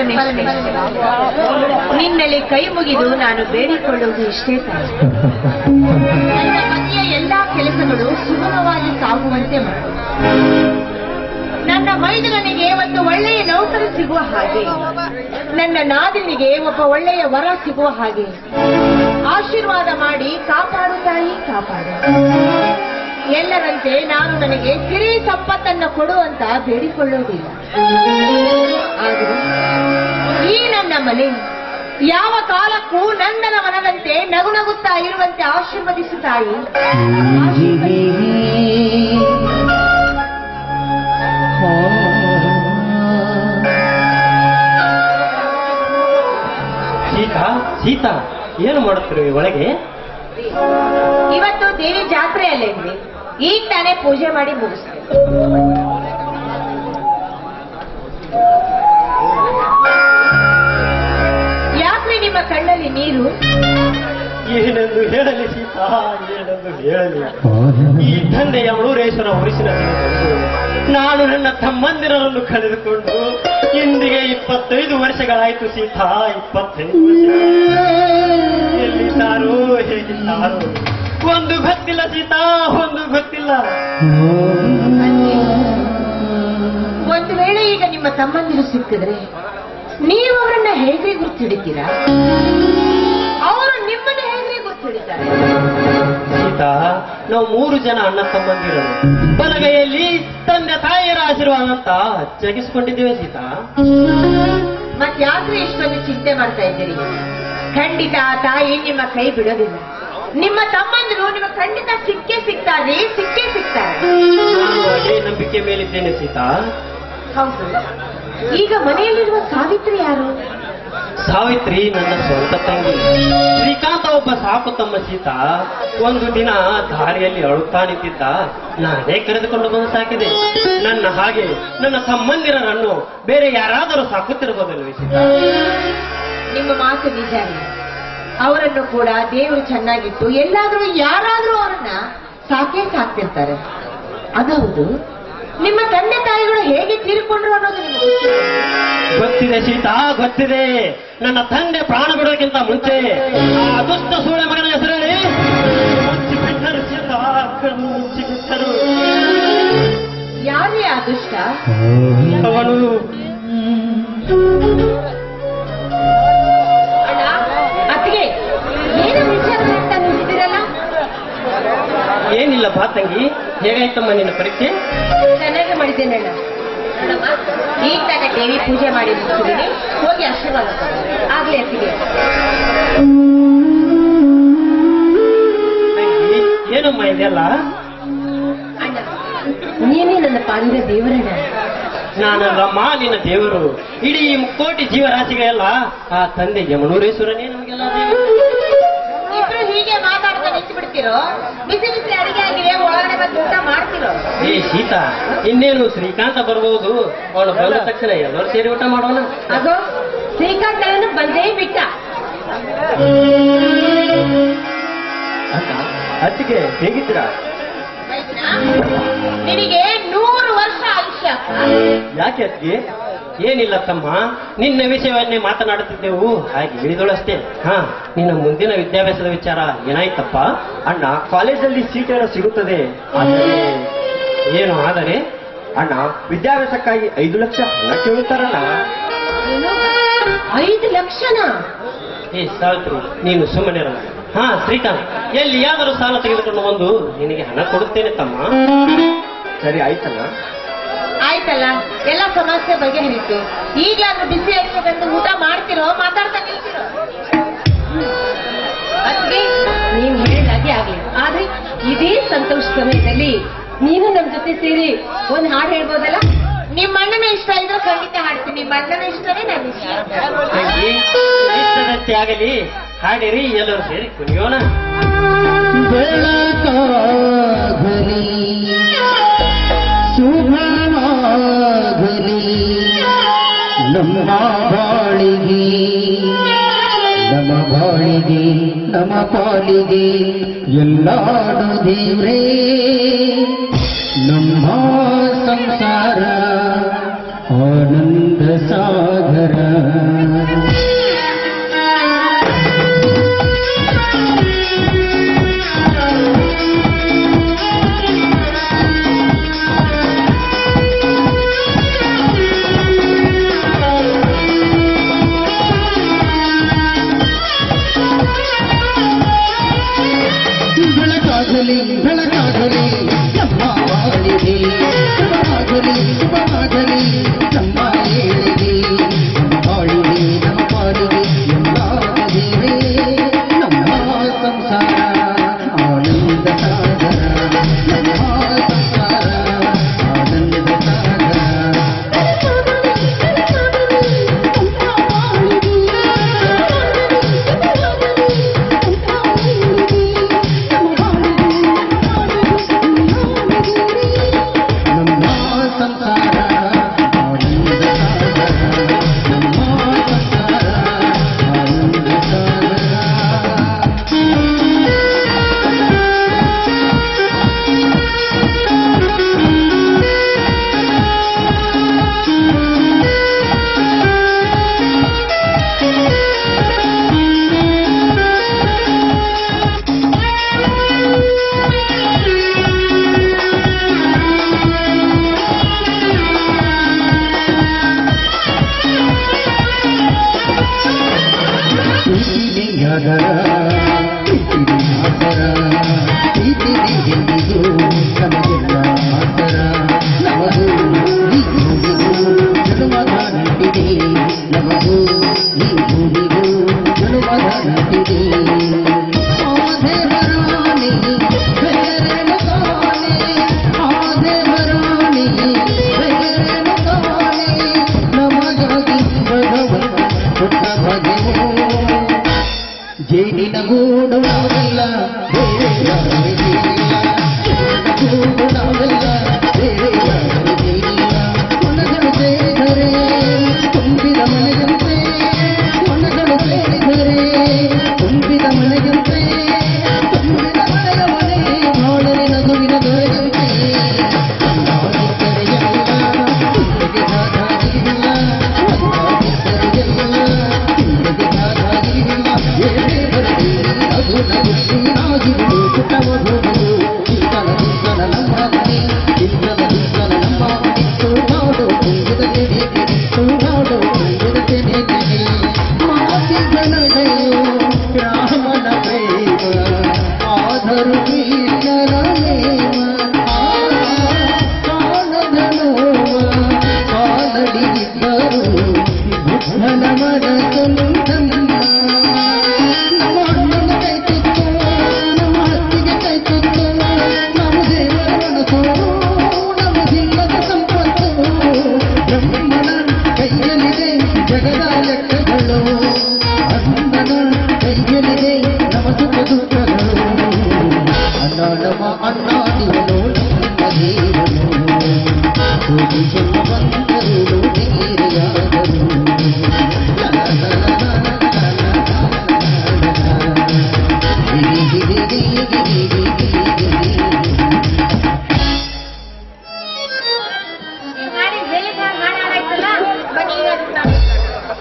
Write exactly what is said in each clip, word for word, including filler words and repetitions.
ಪರಮೇಶ್ವರ, ನಿನ್ನಲ್ಲಿ ಕೈ ಮುಗಿದು ನಾನು ಬೇಡಿಕೊಳ್ಳುವುದು ಇಷ್ಟೇ ತಾಯಿ. ನನ್ನ ಮನೆಯ ಎಲ್ಲಾ ಕೆಲಸಗಳು ಸುಗಮವಾಗಿ ಸಾಗುವಂತೆ ಮಾಡು. ನನ್ನ ಮೈದುನನಿಗೆ ಒಂದು ಒಳ್ಳೆಯ ನೌಕರಿ ಸಿಗುವ ಹಾಗೆ, ನನ್ನ ನಾದಿನಿಗೆ ಒಬ್ಬ ಒಳ್ಳೆಯ ವರ ಸಿಗುವ ಹಾಗೆ ಆಶೀರ್ವಾದ ಮಾಡಿ ಕಾಪಾಡು ತಾಯಿ, ಕಾಪಾಡು. ಎಲ್ಲರಂತೆ ನಾನು ನನಗೆ ಸಿರಿ ಸಂಪತ್ತನ್ನು ಕೊಡುವಂತ ಬೇಡಿಕೊಳ್ಳುವುದಿಲ್ಲ. ಆದರೆ ಈ ನನ್ನ ಮನೆ ಯಾವ ಕಾಲಕ್ಕೂ ನಂದನ ಮನದಂತೆ ನಗು ನಗುತ್ತಾ ಇರುವಂತೆ ಆಶೀರ್ವದಿಸು ತಾಯಿ. ಸೀತಾ ಸೀತಾ ಏನು ಮಾಡುತ್ತಿರುವೆ ಒಳಗೆ? ಇವತ್ತು ದೇವಿ ಜಾತ್ರೆ ಅಲ್ಲೇನ್ರಿ, ಈಗ ತಾನೇ ಪೂಜೆ ಮಾಡಿ ಮುಗಿಸ್ತೇನೆ. ಯಾಕ್ರಿ ನಿಮ್ಮ ಕಣ್ಣಲ್ಲಿ ನೀರು? ಏನೆಂದು ಹೇಳಲಿ ಸೀತಾ, ಏನೆಂದು ಹೇಳಲಿ. ಈ ತಂದೆಯ ಮೂರೇಶ್ವರ ಉರಿಸಿನ ನಾನು ನನ್ನ ತಮ್ಮಂದಿರನ್ನು ಕಳೆದುಕೊಂಡು ಇಂದಿಗೆ ಇಪ್ಪತ್ತೈದು ವರ್ಷಗಳಾಯಿತು ಸೀತಾ, ಇಪ್ಪತ್ತೈದು ವರ್ಷ. ಎಲ್ಲಿದ್ದಾರೋ ಹೇಗಿದ್ದಾರೋ ಒಂದು ಗೊತ್ತಿಲ್ಲ ಸೀತಾ, ಒಂದು ಗೊತ್ತಿಲ್ಲ. ಒಂದು ವೇಳೆ ಈಗ ನಿಮ್ಮ ತಮ್ಮಂದಿರು ಸಿಕ್ಕಿದ್ರೆ ನೀವು ಅವರನ್ನ ಹೇಗೆ ಗುರ್ತಿಡಿತೀರಾ? ಅವರು ನಿಮ್ಮನ್ನ ಹೇಗೆ ಗುರ್ತಿಡಿತಾರೆ? ಸೀತಾ, ನಾವು ಮೂರು ಜನ ಅಣ್ಣ ತಮ್ಮಂದಿರು, ಬಲಗೈಯಲ್ಲಿ ತಂದೆ ತಾಯಿಯರ ಆಶೀರ್ವಾದ ಅಂತ ಜಗಿಸ್ಕೊಂಡಿದ್ದೇವೆ ಸೀತಾ. ಮತ್ ಯಾಕ್ರಿ ಇಷ್ಟೊಂದು ಚಿಂತೆ ಮಾಡ್ತಾ ಇದ್ದೀರಿ? ಖಂಡಿತ ತಾಯಿ ನಿಮ್ಮ ಕೈ ಬಿಡೋದಿಲ್ಲ. ನಿಮ್ಮ ತಮ್ಮಂದಿರು ನಿಮ್ಮ ಖಂಡಿತ ಸಿಕ್ಕೇ ಸಿಗ್ತಾರೆ, ಸಿಕ್ಕೇ ಸಿಗ್ತಾರೆ. ನಾನು ಅದೇ ನಂಬಿಕೆ ಮೇಲಿದ್ದೇನೆ ಸೀತಾ. ಹೌದು. ಈಗ ಮನೆಯಲ್ಲಿರುವ ಸಾವಿತ್ರಿ ಯಾರು? ಸಾವಿತ್ರಿ ನನ್ನ ಸ್ವಂತ ತಂಗಿ. ಶ್ರೀಕಾಂತ ಒಬ್ಬ ಸಾಕು ತಮ್ಮ ಸೀತಾ. ಒಂದು ದಿನ ದಾರಿಯಲ್ಲಿ ಅಳುತ್ತಾ ನಿಂತಿದ್ದ, ನಾನೇ ಕರೆದುಕೊಂಡು ಬಂದು ಸಾಕಿದೆ. ನನ್ನ ಹಾಗೆ ನನ್ನ ತಮ್ಮಂದಿರರನ್ನು ಬೇರೆ ಯಾರಾದರೂ ಸಾಕುತ್ತಿರಬಹುದಲ್ವೇ ಸೀತಾ? ನಿಮ್ಮ ಮಾತು ನಿಜ. ಅವರನ್ನು ಕೂಡ ದೇವರು ಚೆನ್ನಾಗಿತ್ತು ಎಲ್ಲಾದ್ರೂ ಯಾರಾದ್ರೂ ಅವರನ್ನ ಸಾಕೇ ಸಾಕ್ತಿರ್ತಾರೆ. ಅದೌದು, ನಿಮ್ಮ ತಂದೆ ತಾಯಿಗಳು ಹೇಗೆ ತೀರಿಕೊಂಡ್ರು ಅನ್ನೋದು ನಿಮಗೆ ಗೊತ್ತಿದೆ ಸೀತಾ, ಗೊತ್ತಿದೆ. ನನ್ನ ತಂದೆ ಪ್ರಾಣ ಬಿಡೋಕ್ಕಿಂತ ಮುಂಚೆ ಆ ದುಷ್ಟ ಸೂಳೆ ಮಗನ ಹೆಸರೇಳಿ ಮುಚ್ಚಿಬಿಟ್ಟರು ಸೀತಾ, ಕಣ್ಣು ಮುಚ್ಚಿಬಿಟ್ಟರು. ಯಾರೇ ಆ ದುಷ್ಟ? ಅವನು ಅಣ್ಣ, ಅತ್ತಿಗೆ, ಏನು ವಿಚಾರ ಅಂತ ನಿಂತಿದ್ದೀರಲ್ಲ? ಏನಿಲ್ಲ ಬಾ ತಂಗಿ, ಹೇಗಾಯ್ತಮ್ಮ ನಿನ್ನ ಪರೀಕ್ಷೆ? ಚೆನ್ನಾಗಿ ಮಾಡಿದ್ದೇನೆ ಅಣ್ಣ. ನೋಡಮ್ಮ, ಈಗ ತಾನೇ ದೇವಿ ಪೂಜೆ ಮಾಡಿ ಮುಗಿಸಿದ್ದೀನಿ, ಹೋಗಿ ಆಶೀರ್ವಾದ ಆಗ್ಲಿ ಅತ್ತಿಗೆ. ತಂಗಿ, ಏನಮ್ಮ ಇದೆಲ್ಲ? ಅಣ್ಣ, ನೀನೇ ನನ್ನ ಪಾಲಿನ ದೇವರಣ್ಣ. ನಾನಲ್ಲಮ್ಮ ನಿನ್ನ ದೇವರು. ಇಡೀ ಮುಕ್ಕೋಟಿ ಜೀವರಾಶಿಗಳೆಲ್ಲ ಆ ತಂದೆ ಯಮನೂರೇಶ್ವರನೇ ನಮಗೆಲ್ಲ ದೇವರು. ಇಬ್ರು ಹೀಗೆ ಮಾತಾಡ್ತಾ ನಿಂತು ಬಿಡ್ತಿರೋ? ಬಿಸಿ ಬಿಸಿ ಅಡಿಗೆ ಆಗಿದೆ, ಒಳಗಡೆ ಬಂದು ಊಟ ಮಾಡ್ತಿರೋ? ಏ ಸೀತಾ, ಇನ್ನೇನು ಶ್ರೀಕಾಂತ ಬರ್ಬೋದು, ಅವನು ಬಂದ ತಕ್ಷಣ ಎಲ್ಲರೂ ಸೇರಿ ಊಟ ಮಾಡೋಣ. ಅದು ಶ್ರೀಕಾಂತ್ ನಾನು ಬಂದೇ ಬಿಟ್ಟ. ಅದಕ್ಕೆ ಹೇಗಿದ್ದೀರಾ? ನಿನಗೆ ನೂರು ವರ್ಷ ಆಯುಷ್ಯ. ಯಾಕೆ ಅದಕ್ಕೆ? ಏನಿಲ್ಲ ತಮ್ಮ, ನಿನ್ನ ವಿಷಯವನ್ನೇ ಮಾತನಾಡುತ್ತಿದ್ದೆವು, ಹಾಗೆ ಹೇಳಿದಳಷ್ಟೇ. ಹಾ, ನಿನ್ನ ಮುಂದಿನ ವಿದ್ಯಾಭ್ಯಾಸದ ವಿಚಾರ ಏನಾಯ್ತಪ್ಪ? ಅಣ್ಣ, ಕಾಲೇಜಲ್ಲಿ ಸೀಟ್ ಏನೋ ಸಿಗುತ್ತದೆ, ಆದರೆ ಏನು ಆದರೆ ಅಣ್ಣ ವಿದ್ಯಾಭ್ಯಾಸಕ್ಕಾಗಿ ಐದು ಲಕ್ಷ ಹಣ ಕೇಳುತ್ತಾರಣ್ಣ. ಐದು ಲಕ್ಷನ? ಏ ಸಾವಿತ್ರಿ, ನೀನು ಸುಮ್ಮನೆ. ಹಾ ಶ್ರೀಕಾಂತ್, ಎಲ್ಲಿ ಯಾದರೂ ಸಾಲ ತೆಗೆದುಕೊಂಡು ಬಂದು ನಿನಗೆ ಹಣ ಕೊಡುತ್ತೇನೆ ತಮ್ಮ. ಸರಿ ಆಯ್ತಲ್ಲ? ಆಯ್ತಲ್ಲ, ಎಲ್ಲ ಸಮಸ್ಯೆ ಬಗೆಹರಿತು. ಈಗಲಾದ್ರೂ ಬಿಸಿ ಹಾಕ್ಬೇಕಂತ ಊಟ ಮಾಡ್ತಿರೋ, ಮಾತಾಡ್ತಾ ನಿಲ್ತಿರೋ? ಅದಕ್ಕೆ ನೀನ್ ಹೇಳಿದಾಗೆ ಆಗ್ಲಿ. ಆದ್ರೆ ಇದೇ ಸಂತೋಷ ಸಮಯದಲ್ಲಿ ನೀನು ನಮ್ ಜೊತೆ ಸೇರಿ ಒಂದ್ ಹಾಡು ಹೇಳ್ಬೋದಲ್ಲ? ನಿಮ್ಮ ಅಣ್ಣನ ಇಷ್ಟ ಇದ್ರೆ ಖಂಡಿತ ಹಾಡ್ತೀನಿ. ನಿಮ್ಮ ಅಣ್ಣನ ಇಷ್ಟನೇ ನನ್ನ ಇಷ್ಟ. ಇಷ್ಟದಂತೆ ಆಗಲಿ, ಹಾಡಿರಿ, ಎಲ್ಲರೂ ಸೇರಿ ಕುಣಿಯೋಣ. ಬೆಳಕಾಗಲಿ ಶುಭವಾಗಲಿ ನಮ್ಮ ಬಾಳಿಗೆ, ನಮ್ಮ ಬಾಳಿಗೆ, ನಮ್ಮ ಪಾಲಿಗೆ ಎಲ್ಲಾಡು ದೇವ್ರೇ. ನಮ್ಮ ಸಂಸಾರ ಆನಂದ ಸಾಗರ.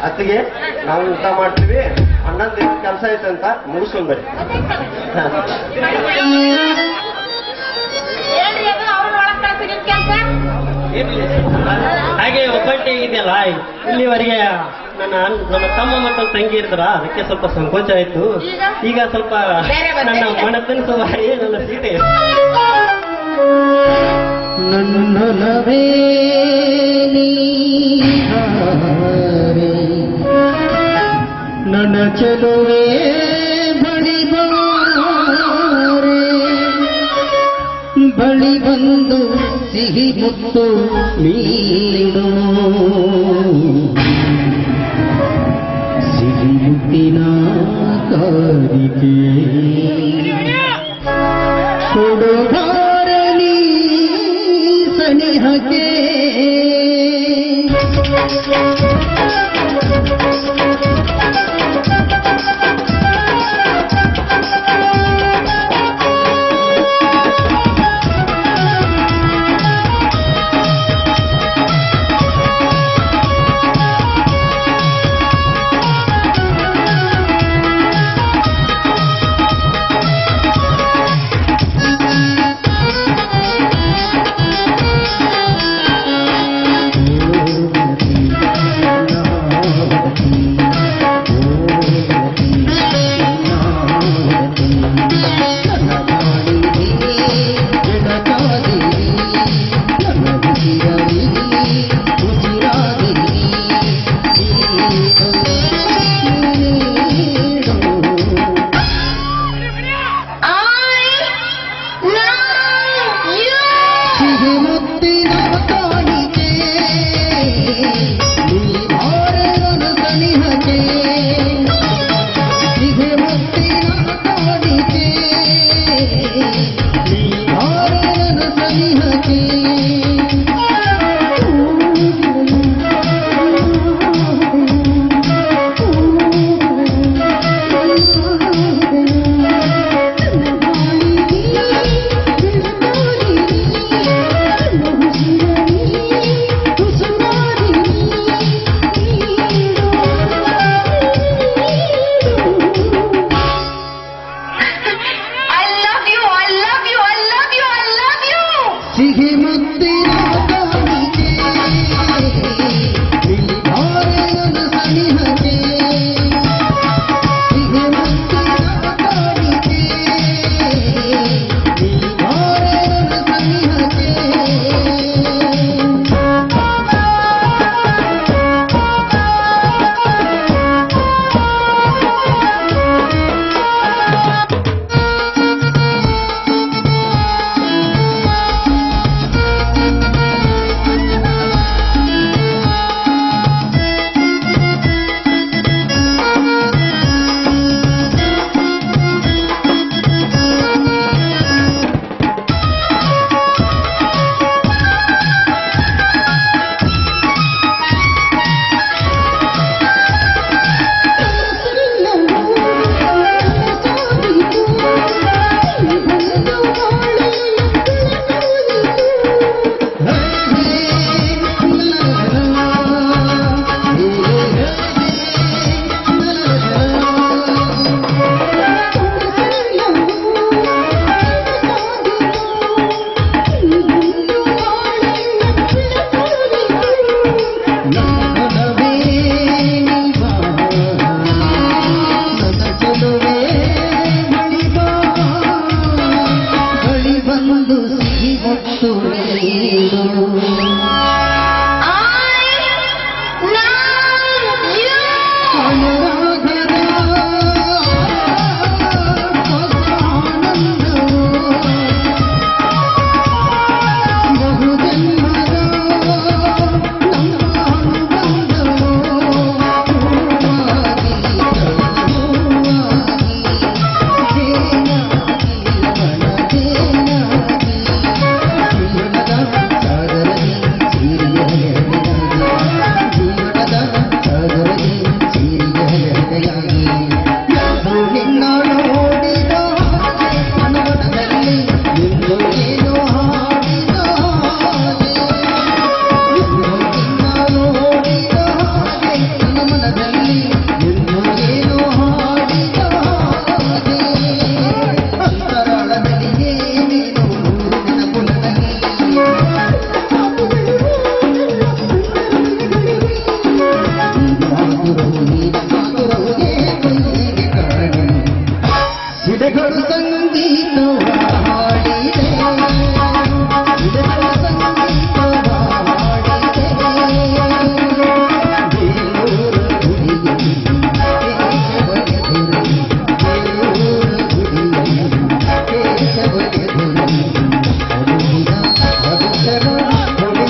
ಅತ್ತಿಗೆ ನಾವು ಊಟ ಮಾಡ್ತೀವಿ, ಅಣ್ಣಂದ ಕೆಲಸ ಐತೆ ಅಂತ ಮುಗಿಸ್ಕೊಂಡ್ ಬರ್ರಿ. ಹಾಗೆ ಒಬ್ಬಂಟಿ ಇದೆಯಲ್ಲ, ಇಲ್ಲಿವರೆಗೆ ನನ್ನ ನಮ್ಮ ತಮ್ಮ ಮತ್ತು ತಂಗಿ ಇರ್ತಾರ, ಅದಕ್ಕೆ ಸ್ವಲ್ಪ ಸಂಕೋಚ ಆಯ್ತು. ಈಗ ಸ್ವಲ್ಪ ನನ್ನ ಮನಸ್ಸಿನ ಸುವಾರಿ ನನ್ನ ಸೀತೆ ನನ್ನೊಲವೇ ನೀನಾರೆ, ನನ್ನ ಚೆಲುವೆ ಬಳಿ ಬಾರೆ, ಬಳಿ ಬಂದು ಸಿಹಿ ಮುತ್ತು ನೀಡು, ಸಿಹಿ ಮುತ್ತಿನ ಕಾರಿಕೆ ಕೊಡುಗಾರನಿ ಸನಿಹಕ್ಕೆ.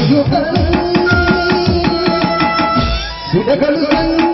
ಸುಡಗಳು